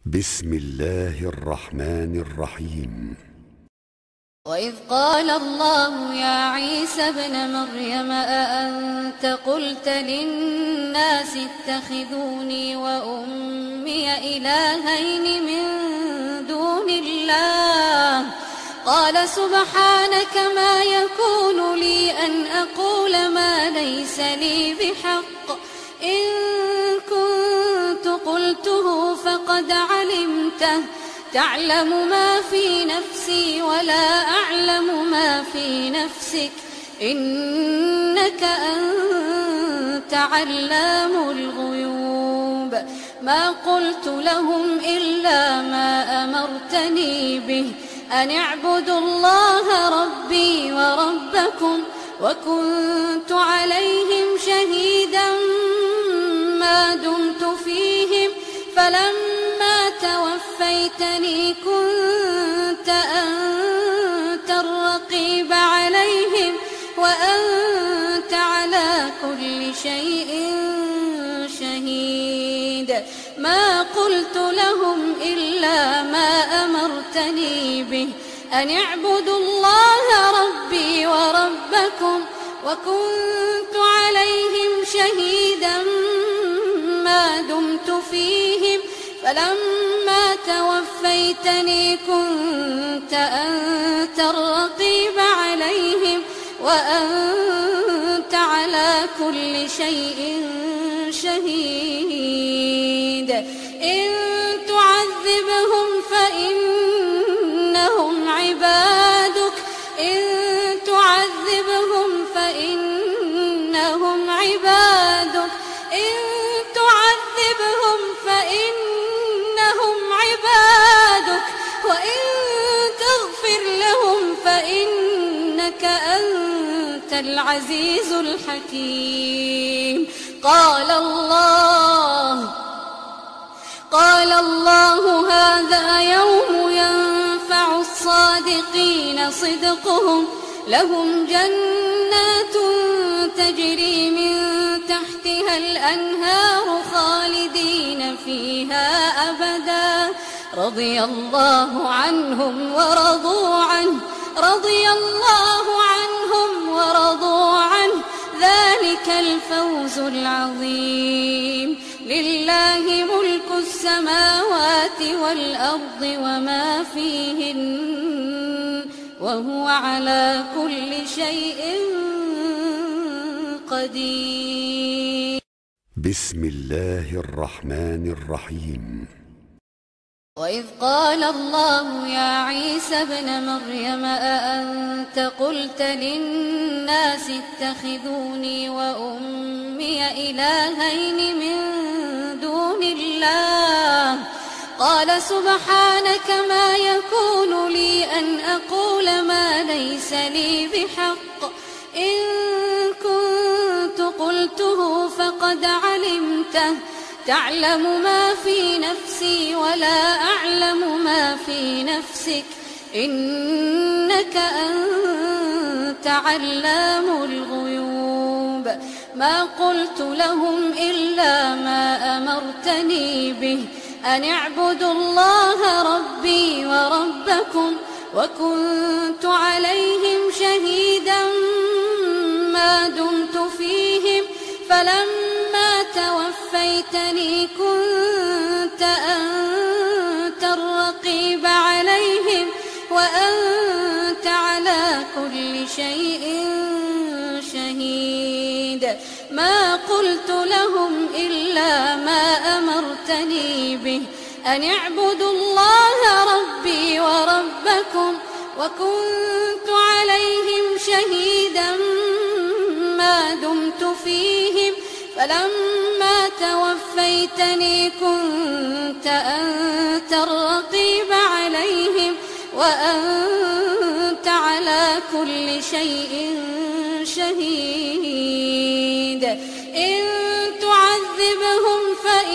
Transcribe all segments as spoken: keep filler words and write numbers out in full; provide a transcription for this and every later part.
بسم الله الرحمن الرحيم. وإذ قال الله يا عيسى ابن مريم أأنت قلت للناس اتخذوني وأمي إلهين من دون الله قال سبحانك ما يكون لي أن أقول ما ليس لي بحق إن كنت قلته فقد علمته تعلم ما في نفسي ولا أعلم ما في نفسك إنك أنت علام الغيوب ما قلت لهم إلا ما أمرتني به أن اعبدوا الله ربي وربكم وكنت عليهم شهيدا ما دمت فيهم فلما توفيتني كنت أنت الرقيب عليهم وأنت على كل شيء شهيد ما قلت لهم إلا ما أمرتني به أن اعبدوا الله ربي وربكم وكنت عليهم شهيدا ما دمت فيهم فلما توفيتني كنت أنت الرقيب عليهم وأنت على كل شيء شهيد إن تعذبهم فإنهم عبادك إن تعذبهم فإنهم عبادك إن تعذبهم فإنهم عبادك وإن تغفر لهم فإنك أنت العزيز الحكيم قال الله قال الله هذا يوم ينفع الصادقين صدقهم لهم جنات تجري من تحتها الأنهار خالدين فيها أبدا رضي الله عنهم ورضوا عنه رضي الله عنهم ورضوا عنه ذلك الفوز العظيم لله ملك السماوات والأرض وما فيهن وهو على كل شيء قدير. بسم الله الرحمن الرحيم. وإذ قال الله يا عيسى ابن مريم أأنت قلت للناس اتخذوني وأمي إلهين من دون الله قال سبحانك ما يكون لي أن أقول ما ليس لي بحق إن كنت قلته فقد علمته تعلم ما في نفسي ولا أعلم ما في نفسك إنك أنت علام الغيوب ما قلت لهم إلا ما أمرتني به أن اعبدوا الله ربي وربكم وكنت عليهم شهيدا ما دمت فيهم فلما توفيتني كنت أنت الرقيب عليهم وأنت على كل شيء شهيد ما قلت لهم إلا ما أمرتني به أن اعبدوا الله ربي وربكم وكنت عليهم شهيدا ما دمت فيهم فلما توفيتني كنت أنت الرقيب عليهم وأنت على كل شيء شهيد إن تعذبهم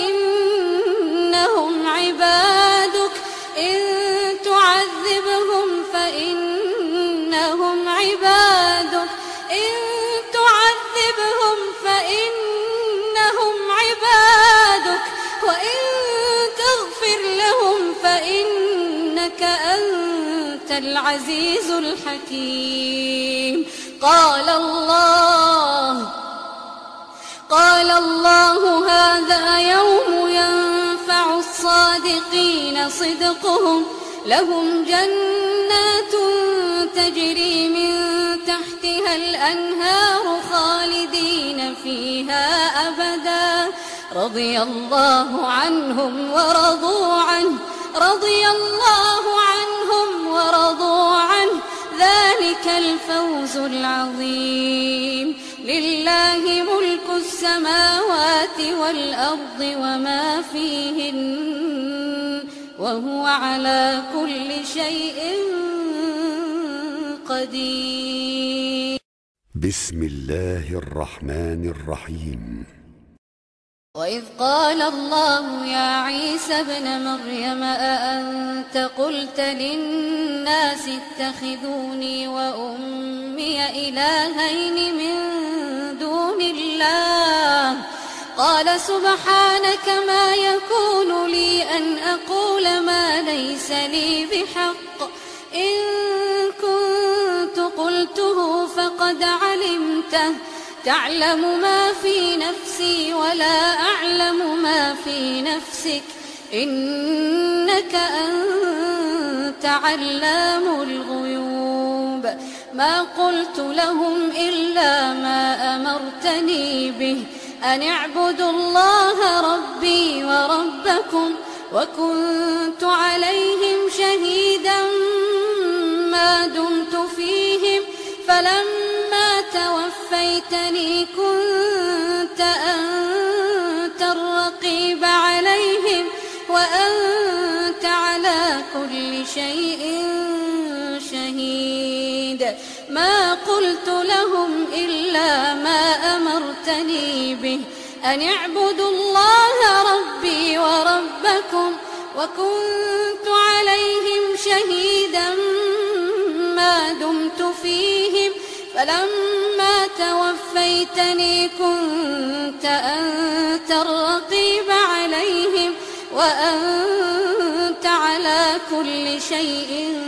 فإنهم عبادك إن تعذبهم فإنهم عبادك إن تعذبهم فإنهم عبادك وإن تغفر لهم إنك أنت العزيز الحكيم. قال الله قال الله هذا يوم ينفع الصادقين صدقهم، لهم جنات تجري من تحتها الأنهار خالدين فيها أبدا، رضي الله عنهم ورضوا عنه رضي الله عنهم ورضوا عنه ذلك الفوز العظيم. لله ملك السماوات والأرض وما فيهن، وهو على كل شيء قدير. بسم الله الرحمن الرحيم. وإذ قال الله يا عيسى ابن مريم أأنت قلت للناس اتخذوني وأمي إلهين من دون الله، قال سبحانك ما يكون لي أن أقول ما ليس لي بحق، إن كنت قلته فقد علمته، تعلم ما في نفسي ولا أعلم ما في نفسك، إنك أنت علام الغيوب. ما قلت لهم إلا ما أمرتني به، أن اعبدوا الله ربي وربكم، وكنت عليهم شهيدا ما دمت فيهم، فلما توفيتني كنت أنت الرقيب عليهم، وأنت على كل شيء شهيد. ما قلت لهم إلا ما أمرتني به، أن اعبدوا الله ربي وربكم، وكنت عليهم شهيدا ما دمت فيهم، فلما توفيتني كنت أنت الرقيب عليهم، وأنت على كل شيء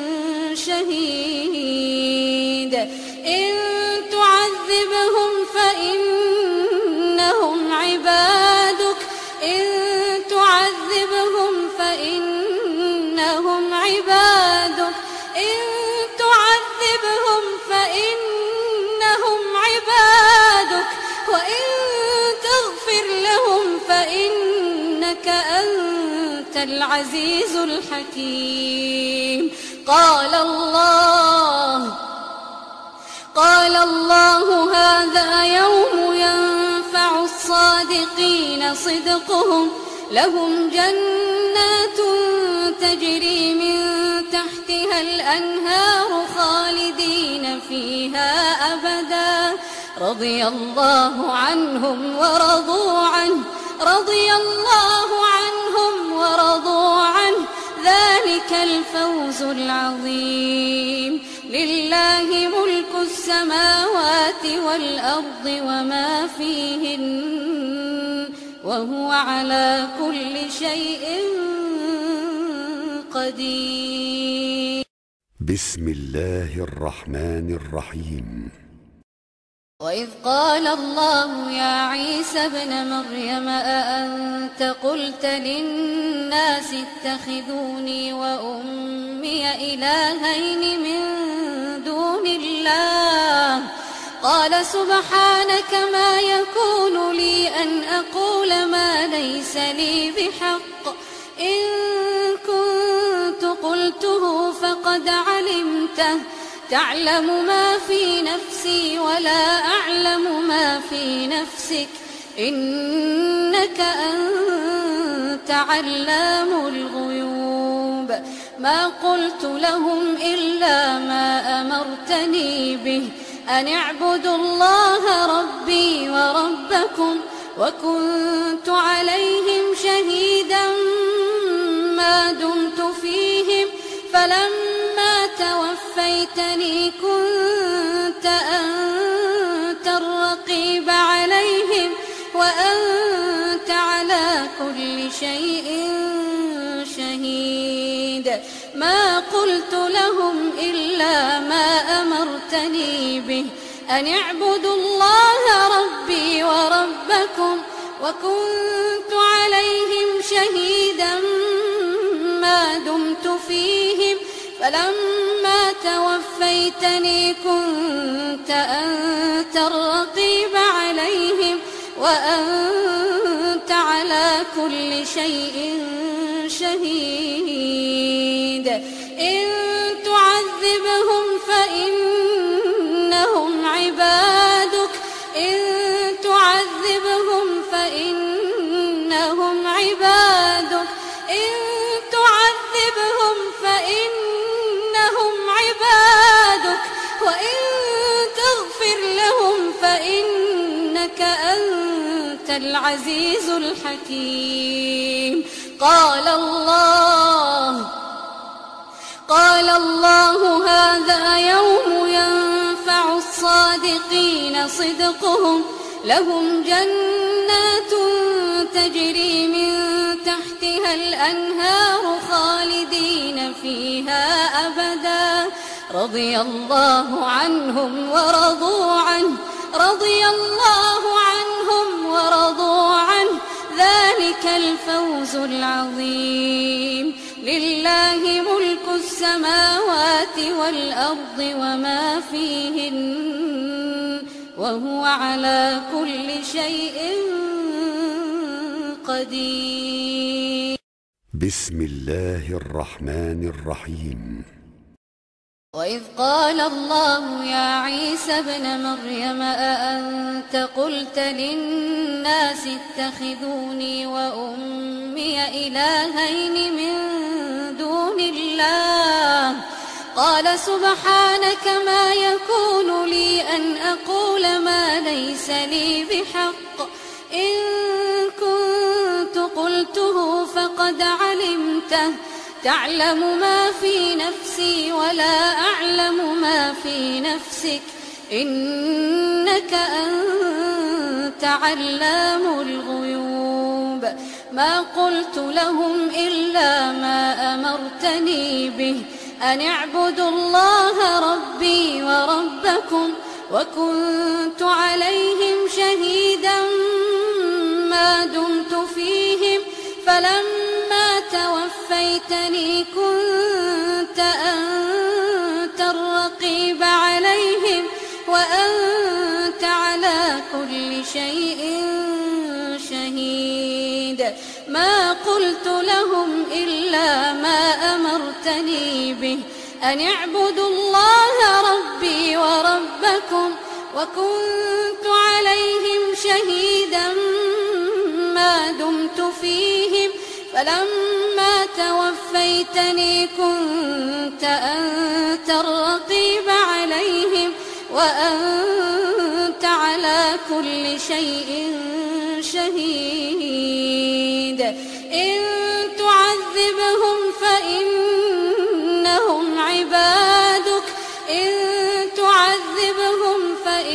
شهيد. إن تعذبهم فإنهم عبادك إن تعذبهم فإنهم عبادك إن تعذبهم فإنهم عبادك وإن تغفر لهم فإنك أنت العزيز الحكيم. قال الله قال الله هذا يوم ينفع الصادقين صدقهم، لهم جنات تجري من تحتها الأنهار خالدين فيها أبدا، رضي الله عنهم ورضوا عنه رضي الله عنهم ورضوا عنه ذلك الفوز العظيم. لله ملك السماوات والأرض وما فيهن، وهو على كل شيء قدير. بسم الله الرحمن الرحيم. وإذ قال الله يا عيسى ابن مريم أأنت قلت للناس اتخذوني وأمي إلهين من دون الله، قال سبحانك ما يكون لي أن أقول ما ليس لي بحق، إن كنت قلته فقد علمته، تعلم ما في نفسي ولا أعلم ما في نفسك، إنك أنت علام الغيوب. ما قلت لهم إلا ما أمرتني به، أن اعبدوا الله ربي وربكم، وكنت عليهم شهيدا ما دمت فيهم، فلما توفيتني كنت أنت الرقيب عليهم، وأنت على كل شيء شهيد. شهيد ما قلت لهم إلا ما أمرتني به أن اعبدوا الله ربي وربكم وكنت عليهم شهيدا ما دمت فيهم فلما توفيتني كنت أنت الرقيب عليهم وأنت على كل شيء شهيد إن تعذبهم فإنهم عبادك إن تعذبهم فإنهم عبادك إن تعذبهم فإنهم عبادك وإن تغفر لهم فإنك أنت العزيز الحكيم قال الله قال الله هذا يوم ينفع الصادقين صدقهم لهم جنات تجري من تحتها الأنهار خالدين فيها أبدا رضي الله عنهم ورضوا عنه رضي الله عنهم ورضوا عنه ذلك الفوز العظيم لله ملك السماوات والأرض وما فيهن وهو على كل شيء قدير بسم الله الرحمن الرحيم وإذ قال الله يا عيسى ابن مريم أأنت قلت للناس اتخذوني وأمي إلهين من دون الله قال سبحانك ما يكون لي أن أقول ما ليس لي بحق إن كنت قلته فقد علمته تعلم ما في نفسي ولا أعلم ما في نفسك إنك أنت علام الغيوب ما قلت لهم إلا ما أمرتني به أن اعبدوا الله ربي وربكم وكنت عليهم شهيدا ما دمت فيهم فلما توفيتني كنت أنت الرقيب عليهم وأنت على كل شيء شهيد ما قلت لهم إلا ما أمرتني به أن اعبدوا الله ربي وربكم وكنت عليهم شهيدا ما دمت فيهم فلما توفيتني كنت أنت الرقيب عليهم وأنت على كل شيء شهيد إن تعذبهم فإنهم عبادك إن تعذبهم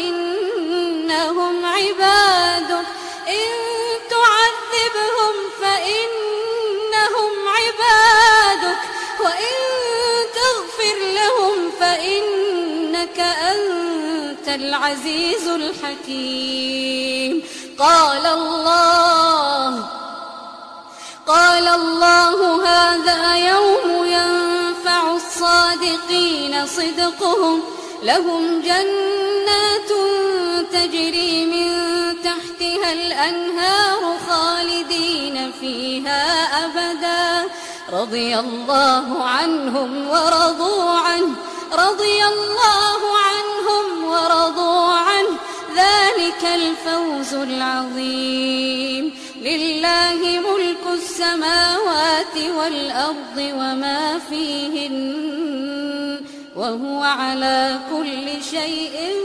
فإنهم عبادك إن تعذبهم فإنهم عبادك وإن تغفر لهم فإنك أنت العزيز الحكيم قال الله قال الله هذا يوم ينفع الصادقين صدقهم لهم جنات تجري من تحتها الأنهار خالدين فيها أبدا رضي الله عنهم ورضوا عنه رضي الله عنهم ورضوا عنه ذلك الفوز العظيم لله ملك السماوات والأرض وما فيهن وهو على كل شيء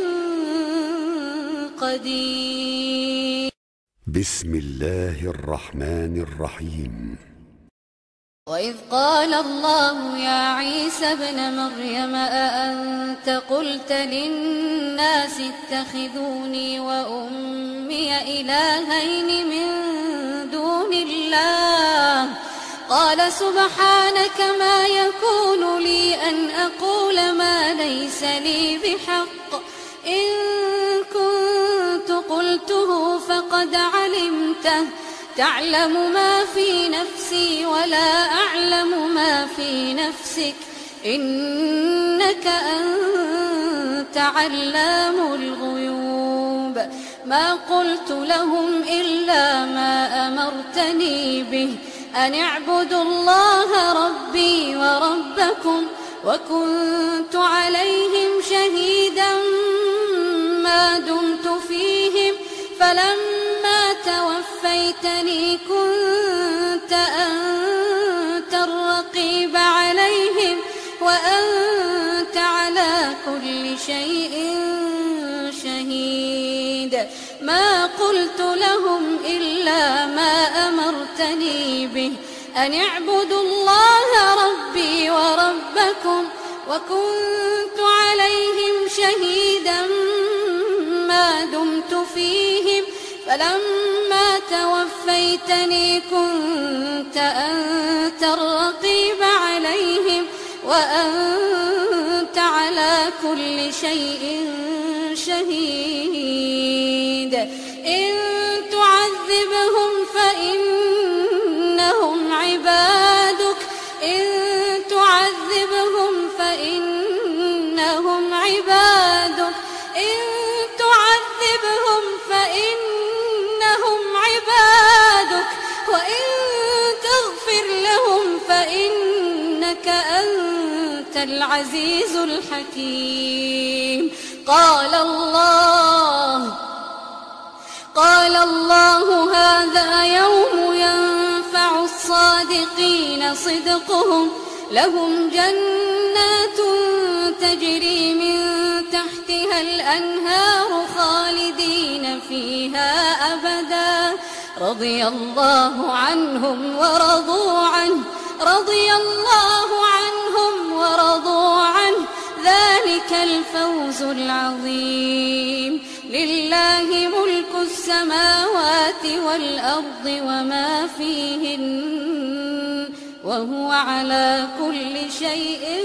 قدير بسم الله الرحمن الرحيم وإذ قال الله يا عيسى ابن مريم أأنت قلت للناس اتخذوني وأمي إلهين من دون الله قال سبحانك ما يكون لي أن أقول ما ليس لي بحق إن كنت قلته فقد علمته تعلم ما في نفسي ولا أعلم ما في نفسك إنك أنت علام الغيوب ما قلت لهم إلا ما أمرتني به أن اعبدوا الله ربي وربكم وكنت عليهم شهيدا ما دمت فيهم فلما توفيتني كنت أنت الرقيب عليهم وأنت على كل شيء شهيد ما قلت لهم إلا ما أمرتني به أن اعبدوا الله ربي وربكم وكنت عليهم شهيدا ما دمت فيهم فلما توفيتني كنت أنت الرقيب عليهم وأنت على كل شيء شهيد إن تعذبهم فإنهم عبادك إن تعذبهم فإنهم عبادك إن تعذبهم فإنهم عبادك وإن تغفر لهم فإنك أنت العزيز الحكيم قال الله قال الله هذا يوم ينفع الصادقين صدقهم لهم جنات تجري من تحتها الأنهار خالدين فيها أبدا رضي الله عنهم ورضوا عنه رضي الله عنهم ورضوا عنه ذلك الفوز العظيم لله ملك السماوات والأرض وما فيهن وهو على كل شيء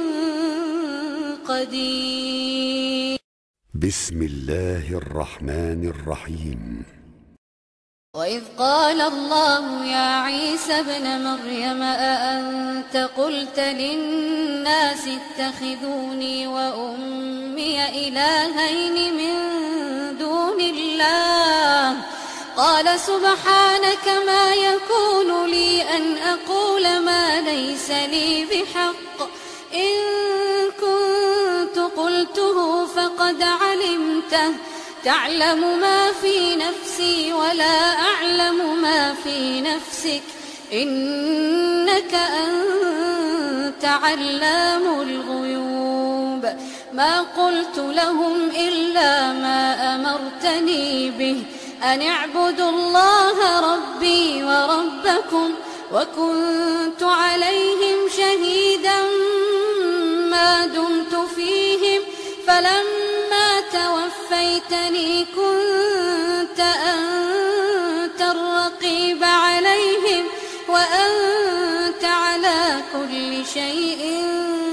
قدير بسم الله الرحمن الرحيم وإذ قال الله يا عيسى ابن مريم أأنت قلت للناس اتخذوني وأمي إلهين من دون الله قال سبحانك ما يكون لي أن أقول ما ليس لي بحق إن كنت قلته فقد علمته تعلم ما في نفسي ولا أعلم ما في نفسك إنك أنت علام الغيوب ما قلت لهم إلا ما أمرتني به أن اعبدوا الله ربي وربكم وكنت عليهم شهيدا ما دمت فيهم فلما توفيتني كنت أنت الرقيب عليهم وأنت على كل شيء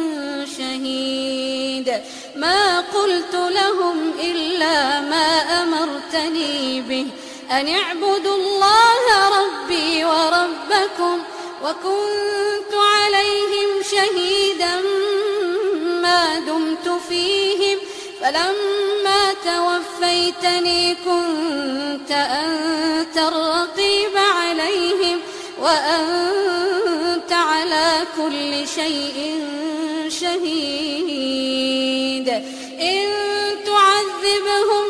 شهيد ما قلت لهم إلا ما أمرتني به أن اعبدوا الله ربي وربكم وكنت عليهم شهيدا ما دمت فيهم فلما توفيتني كنت أنت الرقيب عليهم وأنت على كل شيء شهيد إن تعذبهم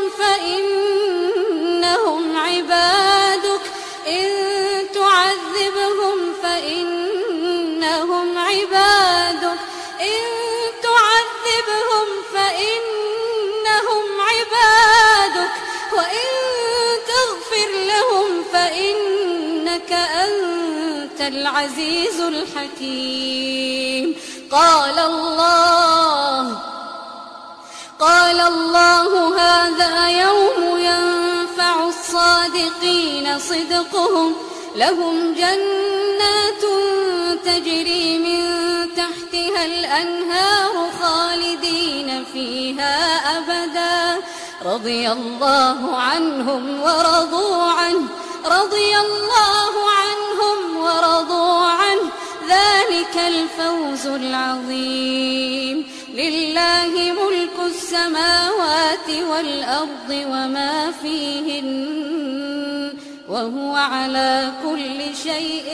فإنهم عبادك إن تعذبهم فإنهم عبادك إن تعذبهم فإنهم عبادك وإن تغفر لهم فإنك أنت العزيز الحكيم قال الله قال الله هذا يوم ينفع الصادقين صدقهم لهم جنات تجري من تحتها الأنهار خالدين فيها أبدا رضي الله عنهم ورضوا عنه رضي الله عنهم ورضوا عنه ذلك الفوز العظيم لله ملك السماوات والأرض وما فيهن وهو على كل شيء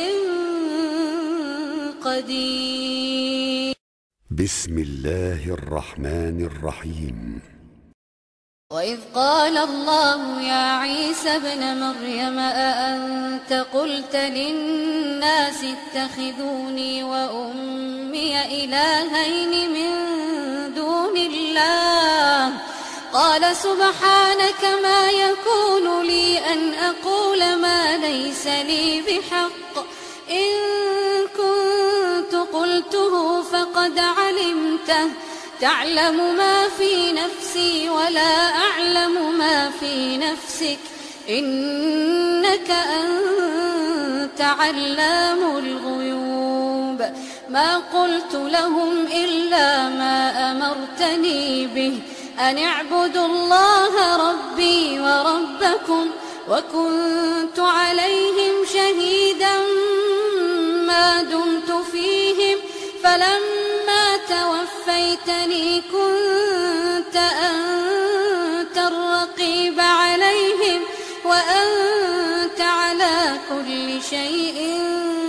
قدير. بسم الله الرحمن الرحيم. وإذ قال الله يا عيسى ابن مريم أأنت قلت للناس اتخذوني وأمي إلهين من دون الله قال سبحانك ما يكون لي أن أقول ما ليس لي بحق إن كنت قلته فقد علمته تعلم ما في نفسي ولا أعلم ما في نفسك إنك أنت علام الغيوب ما قلت لهم إلا ما أمرتني به أن اعبدوا الله ربي وربكم وكنت عليهم شهيدا ما دمت فيهم فلما توفيتني كنت أنت الرقيب عليهم وأنت على كل شيء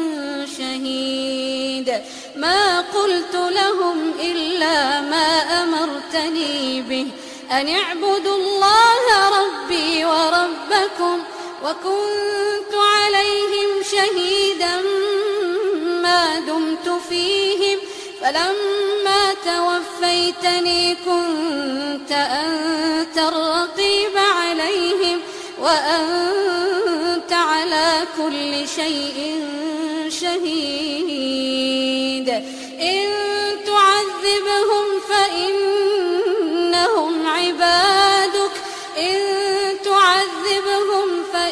شهيد ما قلت لهم إلا ما أمرتني به أن اعبدوا الله ربي وربكم وكنت عليهم شهيدا ما دمت فيهم فلما توفيتني كنت أنت الرقيب عليهم وأنت على كل شيء شهيد إن تعذبهم فإنهم عبادك إن تعذبهم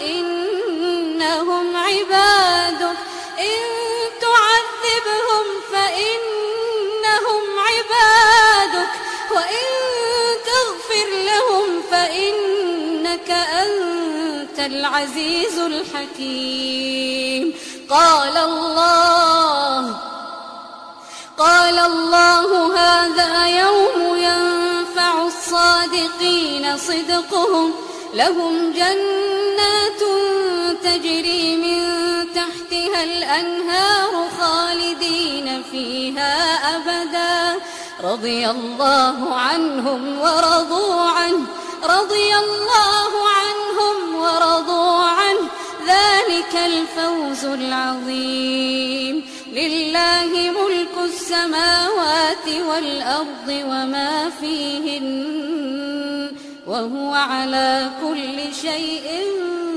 فإنهم عبادك إن تعذبهم فإنهم عبادك وإن تغفر لهم فإنك أنت العزيز الحكيم قال الله قال الله هذا يوم ينفع الصادقين صدقهم لهم جنات تجري من تحتها الأنهار خالدين فيها أبدا رضي الله عنهم ورضوا عنه رضي الله عنهم ورضوا عنه ذلك الفوز العظيم لله ملك السماوات والأرض وما فيهن وهو على كل شيء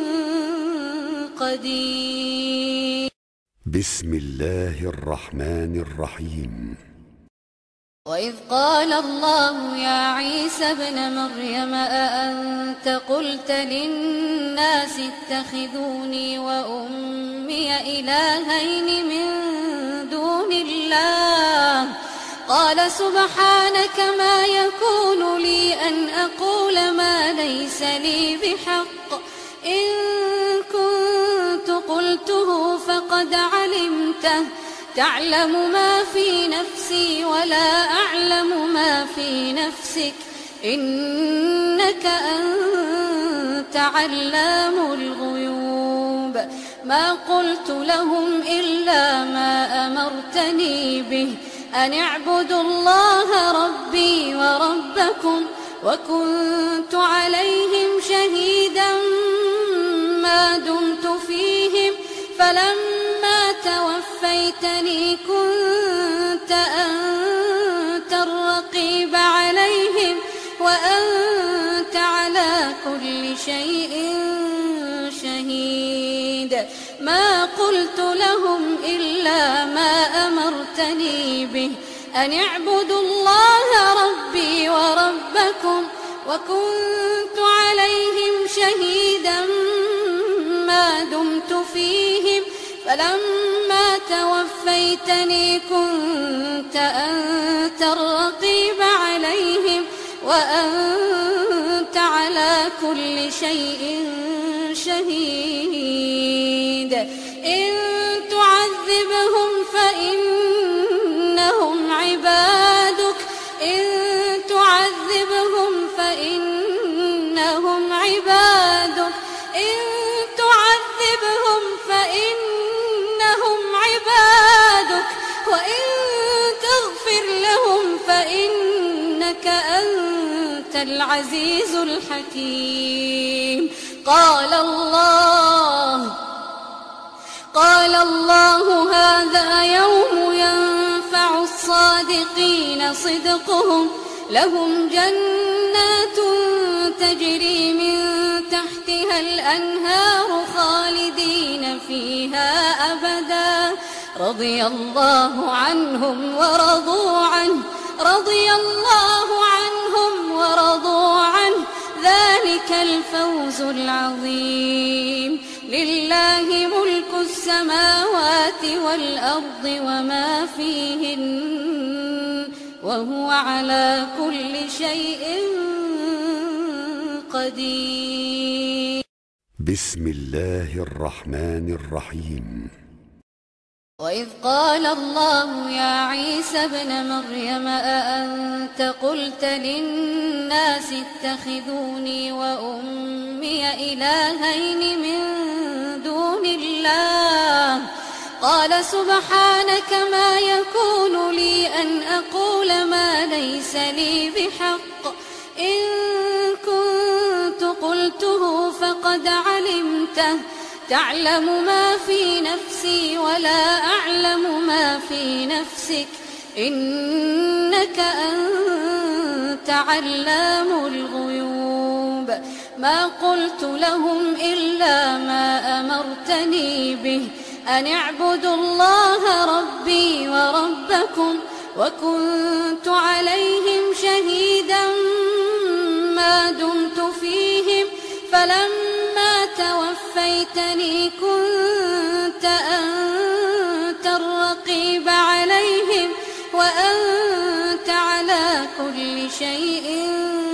قدير. بسم الله الرحمن الرحيم. وإذ قال الله يا عيسى ابن مريم أأنت قلت للناس اتخذوني وأمي إلهين من دون الله قال سبحانك ما يكون لي أن أقول ما ليس لي بحق إن كنت قلته فقد علمته تعلم ما في نفسي ولا أعلم ما في نفسك إنك أنت علام الغيوب ما قلت لهم إلا ما أمرتني به أن اعبدوا الله ربي وربكم وكنت عليهم شهيدا ما دمت فيهم فلما توفيتني كنت أنت الرقيب عليهم وأنت على كل شيء شهيد ما قلت لهم إلا ما أمرتني به أن اعبدوا الله ربي وربكم وكنت عليهم شهيدا ما دمت فيهم فلما توفيتني كنت أنت الرقيب عليهم وأنت على كل شيء شهيد إن تعذبهم فإنهم عبادك إن تعذبهم فإنهم عبادك إن تعذبهم فإنهم عبادك وإن تغفر لهم فإنك أنت العزيز الحكيم قال الله قال الله هذا يوم ينفع الصادقين صدقهم لهم جنات تجري من تحتها الأنهار خالدين فيها أبدا رضي الله عنهم ورضوا عنه رضي الله عنهم ورضوا عنه ذلك الفوز العظيم لله ملك السماوات والأرض وما فيهن وهو على كل شيء قدير بسم الله الرحمن الرحيم وإذ قال الله يا عيسى ابن مريم أأنت قلت للناس اتخذوني وأمي إلهين من دون الله قال سبحانك ما يكون لي أن أقول ما ليس لي بحق إن كنت قلته فقد علمته تعلم ما في نفسي ولا أعلم ما في نفسك إنك أنت علام الغيوب ما قلت لهم إلا ما أمرتني به أن اعبدوا الله ربي وربكم وكنت عليهم شهيدا ما دمت فيهم فلما توفيتني كنت أنت الرقيب عليهم وأنت على كل شيء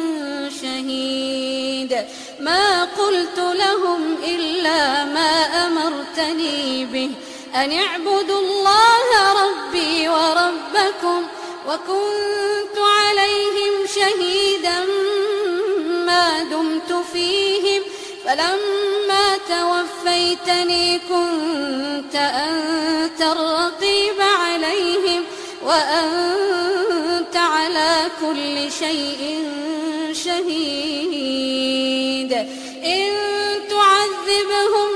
شهيد ما قلت لهم إلا ما أمرتني به أن اعبدوا الله ربي وربكم وكنت عليهم شهيدا ما دمت فيهم فلما توفيتني كنت أنت الرقيب عليهم وأنت على كل شيء شهيد إن تعذبهم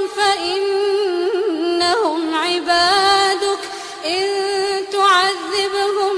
فإنهم عبادك إن تعذبهم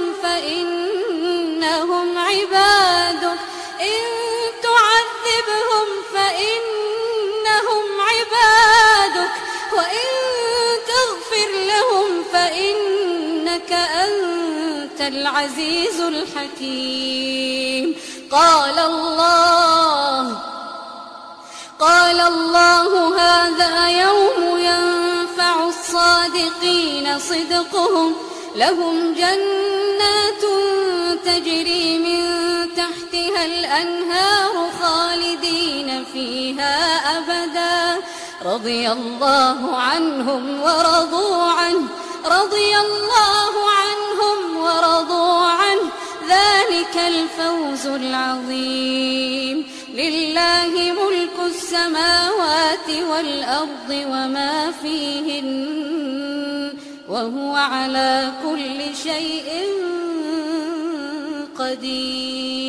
فإنهم عبادك إن تعذبهم فإنهم عبادك وإن تغفر لهم فإنك أنت العزيز الحكيم قال الله قال الله هذا يوم ينفع الصادقين صدقهم لهم جنات تجري من تحتها الأنهار خالدين فيها أبدا رضي الله عنهم ورضوا عنه رضي الله عنهم ورضوا عنه ذلك الفوز العظيم لله ملك السماوات والأرض وما فيهن وهو على كل شيء قدير